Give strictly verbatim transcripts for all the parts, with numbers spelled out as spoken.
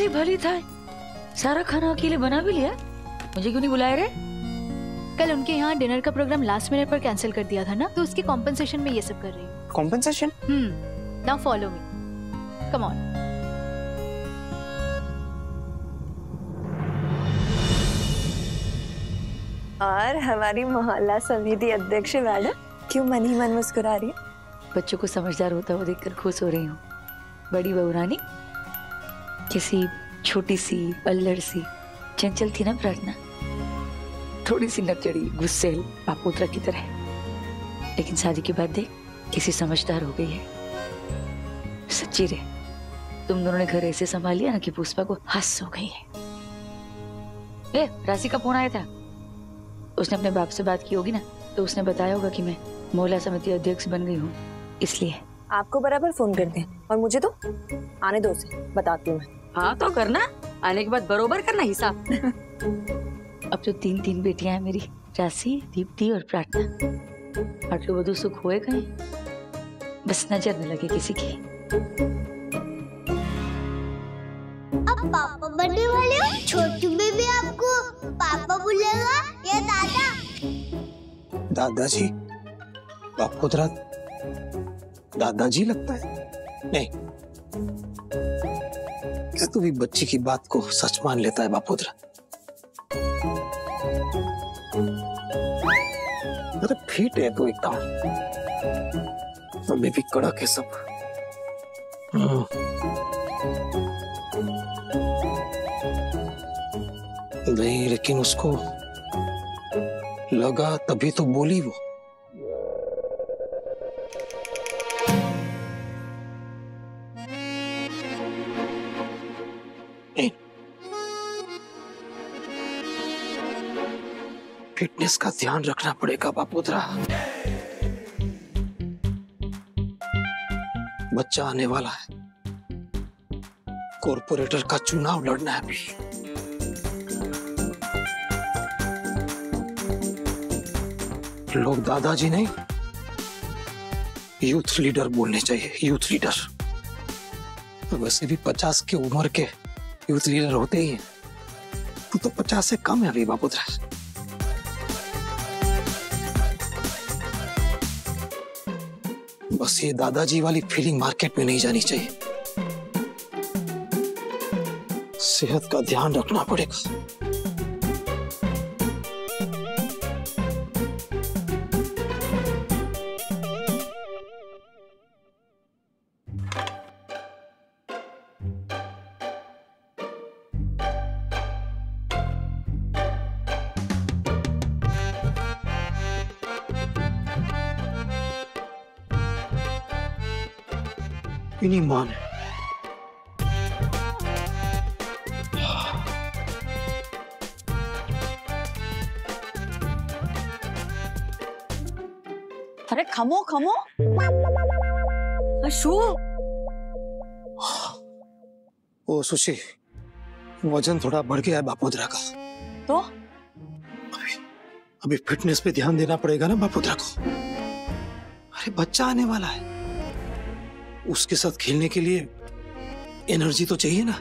भली भली था, सारा खाना अकेले बना भी लिया, मुझे क्यों नहीं बुलाया रे? कल उनके यहाँ डिनर का प्रोग्राम लास्ट मिनट पर कैंसिल कर दिया था ना, तो उसके कॉम्पेंसेशन में ये सब कर रही हूँ। Compensation? Hmm, now follow me, come on. और हमारी मोहल्ला समिति अध्यक्ष मैडम क्यों मन ही मन मुस्कुरा रही है? बच्चों को समझदार होता हुआ देखकर खुश हो रही हूँ। बड़ी बहू रानी किसी छोटी सी अल्लड़ सी चंचल थी ना प्रार्थना, थोड़ी सी नकचड़ी गुस्सेल बापोतरा की तरह, लेकिन शादी के बाद देख किसी समझदार हो गई है। सच्ची रे, तुम दोनों ने घर ऐसे संभाल लिया ना कि पुष्पा को हंस हो गई है। ए, राशि का फोन आया था, उसने अपने बाप से बात की होगी ना, तो उसने बताया होगा कि मैं मोहल्ला समिति अध्यक्ष बन गई हूँ, इसलिए। आपको बराबर फोन करते हैं और मुझे तो आने दो, से बताती हूँ मैं। हाँ तो करना, आने के बाद बरोबर करना हिसाब। अब तो तीन तीन बेटियां हैं मेरी, राशि, दीप्ति और प्रार्थना। आटलो बधु सुख होए कहीं, बस नजर न लगे किसी की। अब पापा बनने वाले हो? छोटू बेबी आपको पापा बोलेगा या दादा? दादाजी? बापोतरा दादाजी लगता है? नहीं, क्या तू भी बच्ची की बात को सच मान लेता है बापोतरा? अरे फिट है तो एकदम, अभी भी कड़क है सब। नहीं, लेकिन उसको लगा तभी तो बोली वो। फिटनेस का ध्यान रखना पड़ेगा बापोतरा। बच्चा आने वाला है, कॉर्पोरेटर का चुनाव लड़ना है अभी। लोग दादाजी नहीं, यूथ लीडर बोलने चाहिए, यूथ लीडर। वैसे भी पचास की उम्र के यूथ लीडर होते ही हैं, तू तो पचास से कम है अभी बापोतरा। बस ये दादाजी वाली फीलिंग मार्केट में नहीं जानी चाहिए। सेहत का ध्यान रखना पड़ेगा। इन्हीं मान है। अरे खमो खमो। अशु। ओ सुशी, वजन थोड़ा बढ़ गया है बापोदरा का। तो अभी अभी फिटनेस पे ध्यान देना पड़ेगा ना बापोदरा को। अरे बच्चा आने वाला है, उसके साथ खेलने के लिए एनर्जी तो चाहिए ना।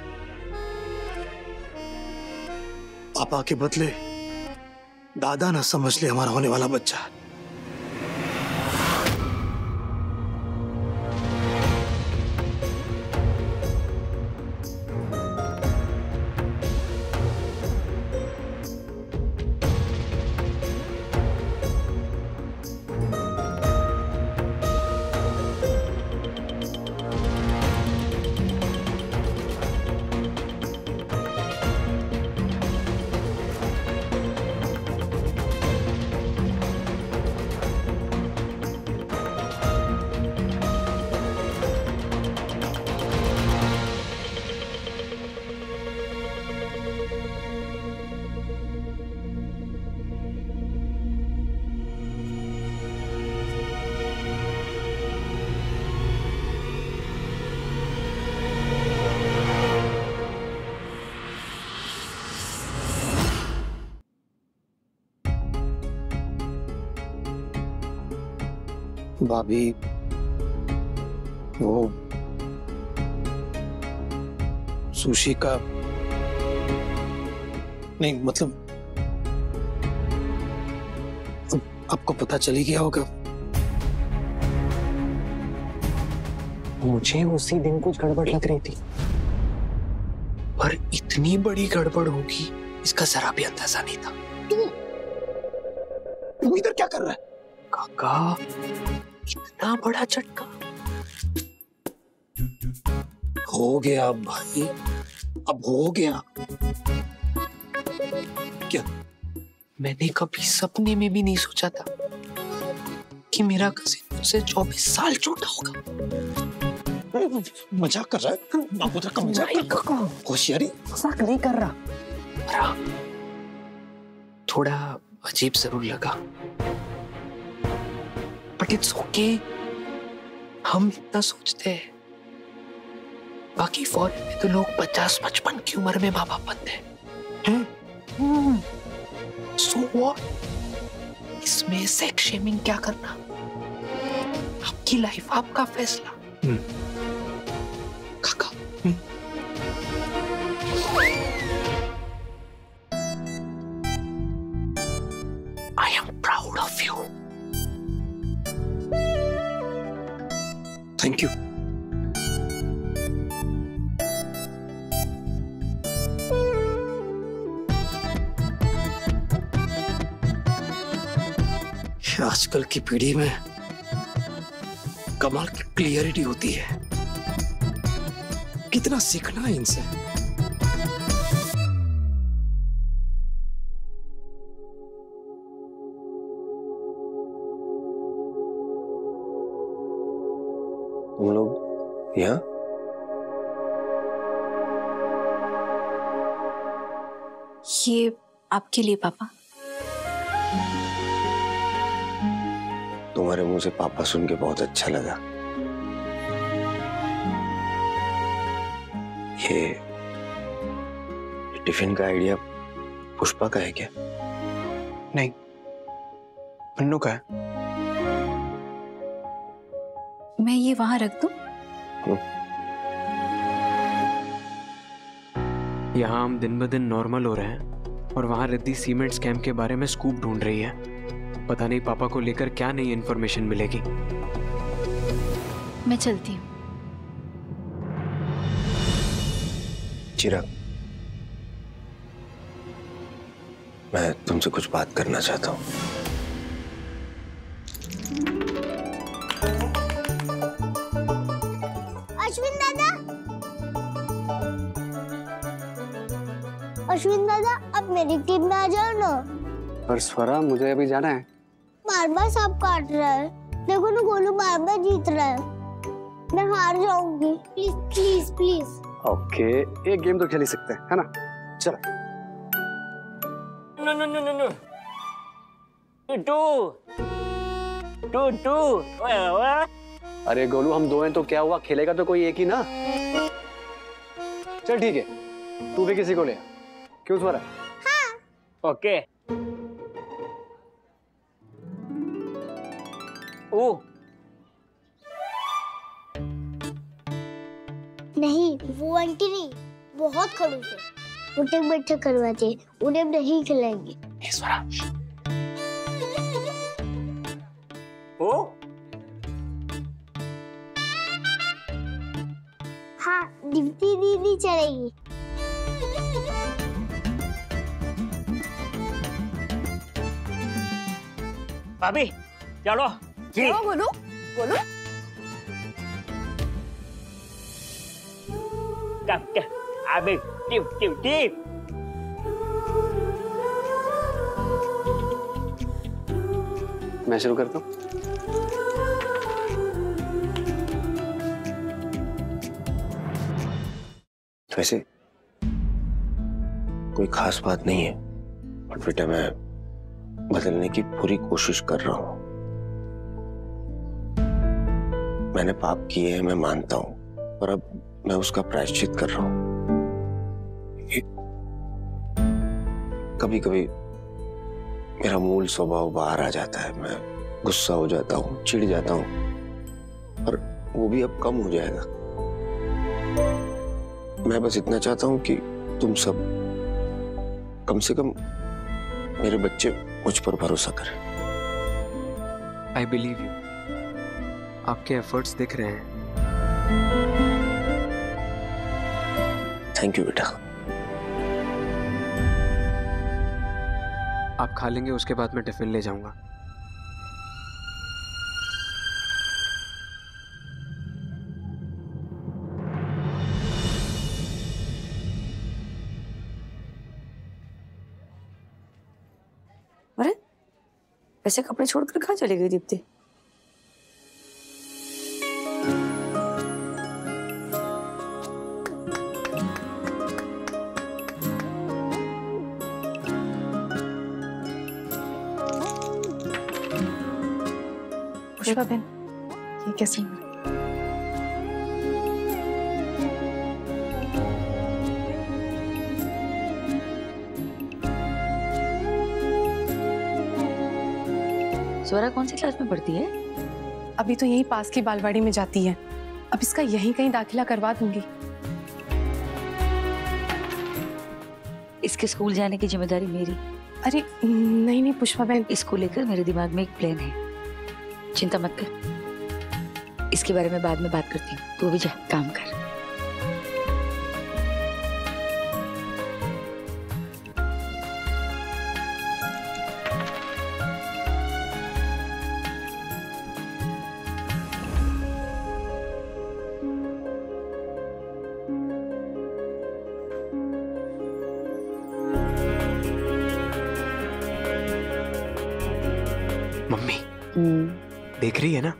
पापा के बदले दादा ना समझ ले हमारा होने वाला बच्चा। भाभी, वो सुशी का नहीं मतलब आपको पता चली गया होगा। मुझे उसी दिन कुछ गड़बड़ लग रही थी, पर इतनी बड़ी गड़बड़ होगी इसका जरा भी अंदाजा नहीं था। तू तू इधर क्या कर रहा है? काका, इतना बड़ा झटका हो गया भाई, अब हो गया। क्या मैंने कभी सपने में भी नहीं सोचा था कि मेरा कजिन मुझसे चौबीस साल छोटा होगा। मजाक कर रहा है बापुद्रा का, मजाक कर रहा है। होशियारी मजाक नहीं कर रहा। थोड़ा अजीब जरूर लगा, बट इट्स ओके। हम इतना सोचते हैं, बाकी फॉरेन में तो लोग पचास पचपन की उम्र में माँ बाप बनते हैं। So what? इसमें सेक्स शेमिंग क्या करना? आपकी लाइफ, आपका फैसला। काका, I am proud of you. Thank you. आजकल की पीढ़ी में कमाल की क्लियरिटी होती है। कितना सीखना है इनसे। तुम लोग यहाँ? ये आपके लिए पापा। तुम्हारे मुंह से पापा सुन के बहुत अच्छा लगा। ये, ये टिफिन का आइडिया पुष्पा का है क्या? नहीं, पन्नू का है। मैं ये वहां रख दूं? यहाँ हम दिन ब दिन नॉर्मल हो रहे हैं और वहां रिद्धि सीमेंट स्कैम के बारे में स्कूप ढूंढ रही है। पता नहीं पापा को लेकर क्या नई इन्फॉर्मेशन मिलेगी। मैं चलती हूँ। चिराग, मैं तुमसे कुछ बात करना चाहता हूँ। अश्विन दादा, अश्विन दादा, अब मेरी टीम में आ जाओ ना। पर स्वरा, मुझे अभी जाना है। बार बार सांप काट रहा है। देखो ना, गोलू बार बार जीत रहा है। मैं हार जाऊंगी। Please please please. ओके, एक गेम तो खेल ही सकते हैं, है ना? चलो। No no no no no. Two two two. अरे गोलू, हम दो हैं तो क्या हुआ? खेलेगा तो कोई एक ही ना। चल ठीक है, तू भी किसी को ले आ। क्यों स्वरा? हाँ। ओके। ओ नहीं, वो आंटी नहीं, बहुत खड़ूस है। उठक बैठक करवाते, उन्हें नहीं खिलाएंगे। ईश्वरा। ओ हाँ, दीप्ति दीदी चलेगी। भाभी चलो। क्या बोलू बोलू? Come, come. Abi, tip, tip, tip. मैं शुरू करता हूँ। वैसे कोई खास बात नहीं है, बट बेटा मैं बदलने की पूरी कोशिश कर रहा हूँ। मैंने पाप किए हैं, मैं मानता हूँ, पर अब मैं उसका प्रायश्चित कर रहा हूँ। कभी कभी मेरा मूल स्वभाव बाहर आ जाता है, मैं गुस्सा हो जाता हूँ, चिढ़ जाता हूँ, पर वो भी अब कम हो जाएगा। मैं बस इतना चाहता हूँ कि तुम सब कम से कम मेरे बच्चे मुझ पर भरोसा करें। I believe you. आपके एफर्ट्स दिख रहे हैं। थैंक यू बेटा। आप खा लेंगे, उसके बाद मैं टिफिन ले जाऊंगा। अरे ऐसे कपड़े छोड़कर कहाँ चली गई दीप्ति? पुष्पा बहन, ये कैसे हुआ? स्वरा कौन सी क्लास में पढ़ती है? अभी तो यही पास की बालवाड़ी में जाती है। अब इसका यहीं कहीं दाखिला करवा दूंगी। इसके स्कूल जाने की जिम्मेदारी मेरी। अरे नहीं नहीं पुष्पा बहन, इसको लेकर मेरे दिमाग में एक प्लान है, चिंता मत कर। इसके बारे में बाद में बात करती हूँ, तू भी जा काम कर। मम्मी देख रही है ना?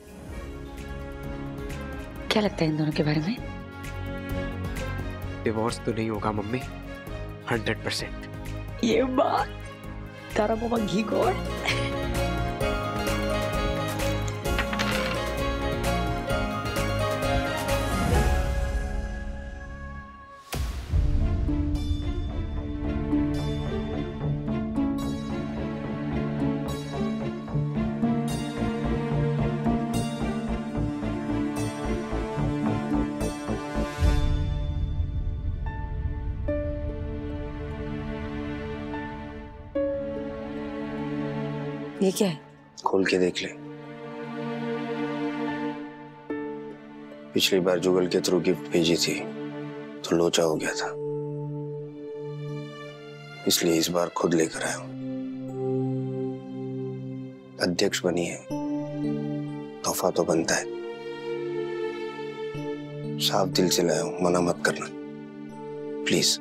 क्या लगता है इन दोनों के बारे में? डिवोर्स तो नहीं होगा मम्मी, हंड्रेड परसेंट। ये बात तारा मामा घी गोड़। ये क्या है? खोल के देख ले। पिछली बार जुगल के थ्रू गिफ्ट भेजी थी तो लोचा हो गया था, इसलिए इस बार खुद लेकर आया हूं। अध्यक्ष बनी है, तोहफा तो बनता है। साफ दिल से लाया हूं, मना मत करना प्लीज।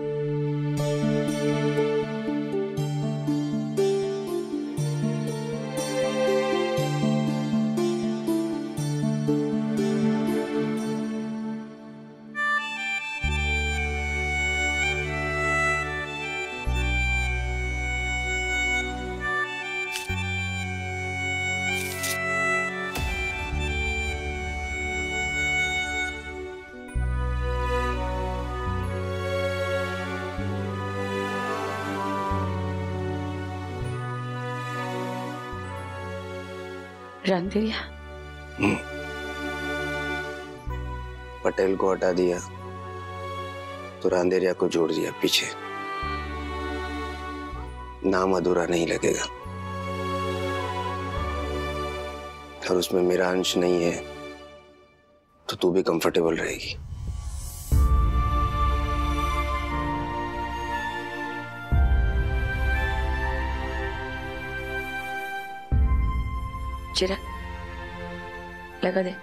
रांदेरिया पटेल को हटा दिया तो रांदेरिया को जोड़ दिया पीछे। नाम अधूरा नहीं लगेगा, और उसमें मेरा अंश नहीं है तो तू भी कंफर्टेबल रहेगी। चिरा लगा दे।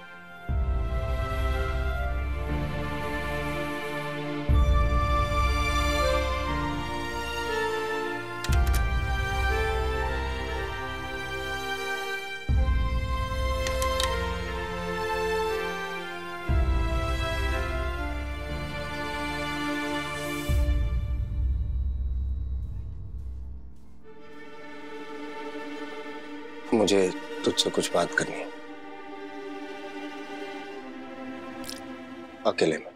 मुझे तुझसे कुछ बात करनी है, अकेले में।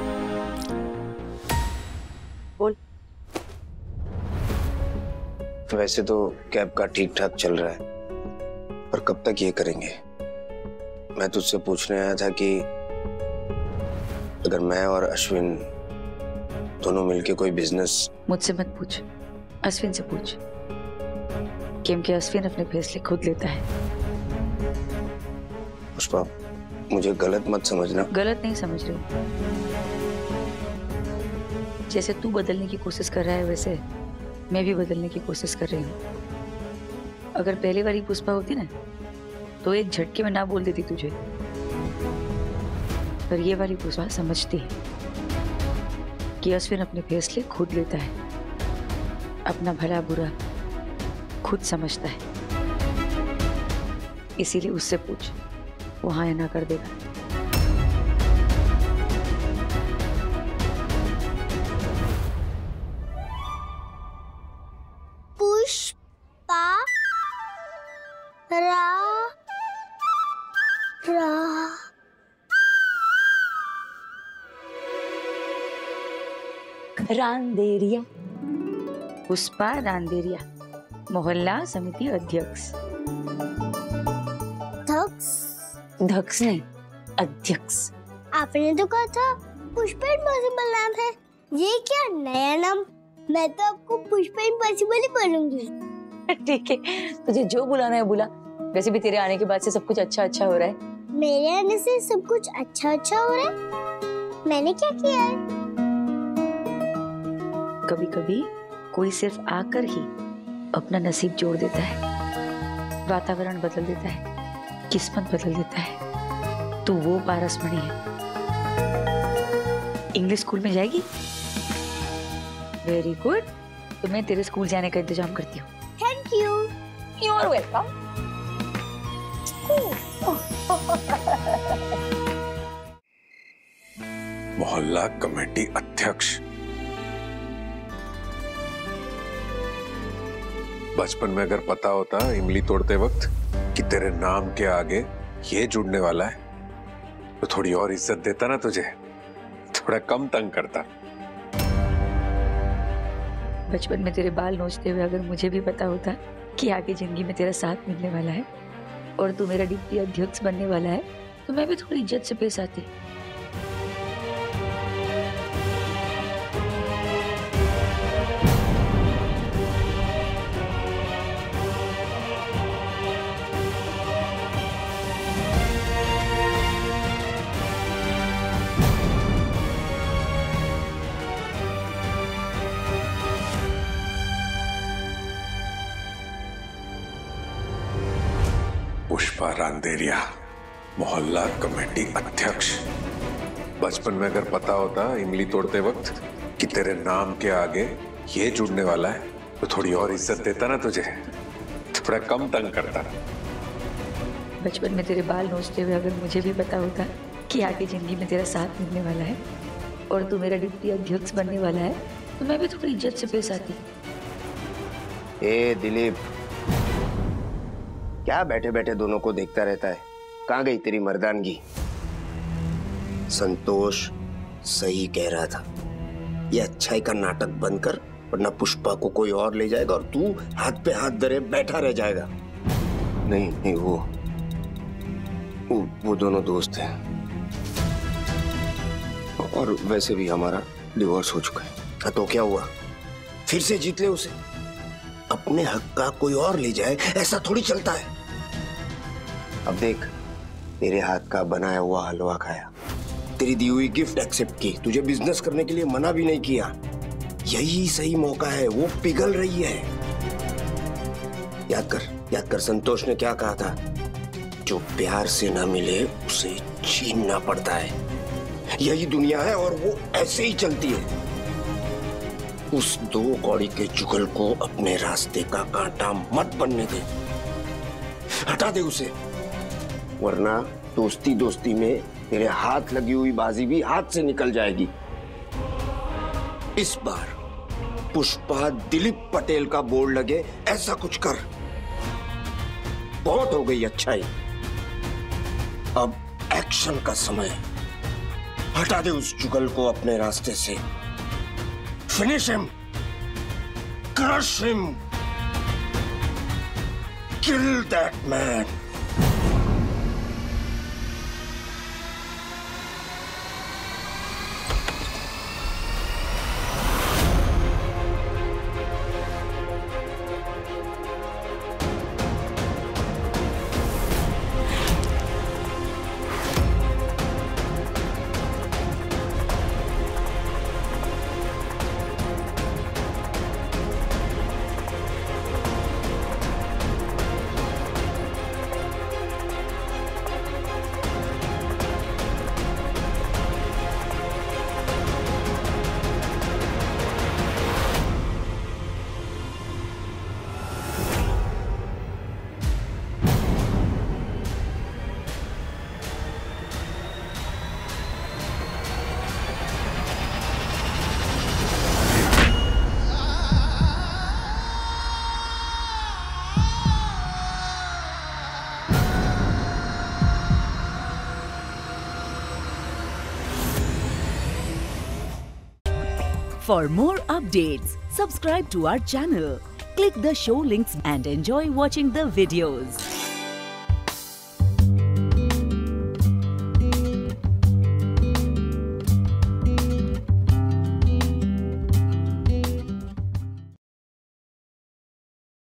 बोल। वैसे तो कैब का ठीक ठाक चल रहा है, पर कब तक ये करेंगे? मैं तुझसे पूछने आया था कि अगर मैं और अश्विन दोनों मिलके कोई बिजनेस। मुझसे मत पूछ, अश्विन से पूछ, क्योंकि अश्विन अपने फैसले खुद लेता है। पुष्पा, मुझे गलत मत समझना। गलत नहीं समझ रही। जैसे तू बदलने की कोशिश कर रहा है वैसे मैं भी बदलने की कोशिश कर रही हूँ। अगर पहली वाली पुष्पा होती ना तो एक झटके में ना बोल देती तुझे, पर ये वाली पुष्पा समझती है कि अश्विन अपने फैसले खुद लेता है, अपना भला बुरा खुद समझता है। इसीलिए उससे पूछ, वो हाँ या ना कर देगा। पुष्पा रा रा रांदेरिया। पुष्पा रांदेरिया, मोहल्ला समिति अध्यक्ष। धक्स धक्स नहीं, अध्यक्ष। आपने तो कहा था पुष्पा इम्पॉसिबल नाम है, ये क्या नया नाम? मैं तो आपको पुष्पा इम्पॉसिबल ही बोलूंगी। ठीक है, तुझे जो बुलाना है बुला। वैसे भी तेरे आने के बाद से सब कुछ अच्छा अच्छा हो रहा है। मेरे आने से सब कुछ अच्छा अच्छा हो रहा है? मैंने क्या किया है? कभी कभी कोई सिर्फ आकर ही अपना नसीब जोड़ देता है, वातावरण बदल देता है, किस्मत बदल देता है। तो वो पारसमणि है। इंग्लिश स्कूल में जाएगी? वेरी गुड, तो मैं तेरे स्कूल जाने का इंतजाम करती हूँ। Thank you. You are welcome. मोहल्ला कमेटी अध्यक्ष। बचपन में अगर पता होता इमली तोड़ते वक्त कि तेरे नाम के आगे ये जुड़ने वाला है तो थोड़ी और इज्जत देता ना तुझे, थोड़ा कम तंग करता। बचपन में तेरे बाल नोचते हुए अगर मुझे भी पता होता कि आगे जिंदगी में तेरा साथ मिलने वाला है और तू मेरा डिप्टी अध्यक्ष बनने वाला है तो मैं भी थोड़ी इज्जत से पेश आती। पुष्पा रांदेरिया, मोहल्ला कमेटी अध्यक्ष। बचपन में अगर पता होता इमली तोड़ते वक्त कि तेरे नाम के आगे ये जुड़ने वाला है तो थोड़ी और इज्जत देता ना तुझे, थोड़ा कम तंग करता। बचपन में तेरे बाल नोचते हुए अगर मुझे भी पता होता कि आगे जिंदगी में तेरा साथ मिलने वाला है और तू मेरा डिप्टी अध्यक्ष बनने वाला है तो मैं भी थोड़ी इज्जत से पेश आती। ए दिलीप, क्या बैठे बैठे दोनों को देखता रहता है? कहाँ गई तेरी मर्दानगी? संतोष सही कह रहा था, ये अच्छाई का नाटक बंद कर, वरना पुष्पा को कोई और ले जाएगा और तू हाथ पे हाथ धरे बैठा रह जाएगा। नहीं नहीं, वो वो, वो दोनों दोस्त हैं और वैसे भी हमारा डिवोर्स हो चुका है। तो क्या हुआ, फिर से जीत ले उसे। अपने हक का कोई और ले जाए ऐसा थोड़ी चलता है। अब देख, तेरे हाथ का बनाया हुआ हलवा खाया, तेरी दी हुई गिफ्ट एक्सेप्ट की, तुझे बिजनेस करने के लिए मना भी नहीं किया। यही सही मौका है, वो पिघल रही है। याद कर, याद कर संतोष ने क्या कहा था, जो प्यार से ना मिले उसे छीनना पड़ता है। यही दुनिया है और वो ऐसे ही चलती है। उस दो कौड़ी के जुगल को अपने रास्ते का कांटा मत बनने दे, हटा दे उसे, वरना दोस्ती दोस्ती में तेरे हाथ लगी हुई बाजी भी हाथ से निकल जाएगी। इस बार पुष्पा दिलीप पटेल का बोर्ड लगे ऐसा कुछ कर। बहुत हो गई अच्छाई, अब एक्शन का समय है। हटा दे उस जुगल को अपने रास्ते से। Finish him, crush him. Kill that man. For more updates, subscribe to our channel, click the show links and enjoy watching the videos.